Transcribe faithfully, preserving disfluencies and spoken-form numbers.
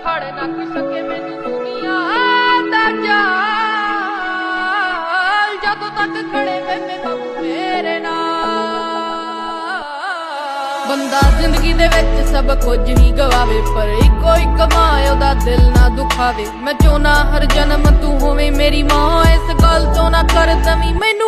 ਫੜ ਨਾ ਕੋਈ ਸਕੇ ਮੈਨੂੰ ਦੁਨੀਆ ਦਾ ਜਾਲ ਜਦੋਂ ਤੱਕ ਖੜੇ ਵੇ ਮੇਰਾ ਮੇਰੇ ਨਾਲ। ਬੰਦਾ ਜ਼ਿੰਦਗੀ ਦੇ ਵਿੱਚ ਸਭ ਕੁਝ ਹੀ ਗਵਾਵੇ ਪਰ ਇੱਕੋ ਇੱਕ ਮਾਂ ਉਹਦਾ ਦਿਲ ਨਾ ਦੁਖਾਵੇ। ਮੈਂ ਚਾਹੁੰਦਾ ਹਰ ਜਨਮ ਤੂੰ ਹੋਵੇਂ ਮੇਰੀ ਮਾਂ, ਇਸ ਗੱਲ ਤੋਂ ਨਾ ਕਰ ਦਵੀਂ ਮੈਨੂੰ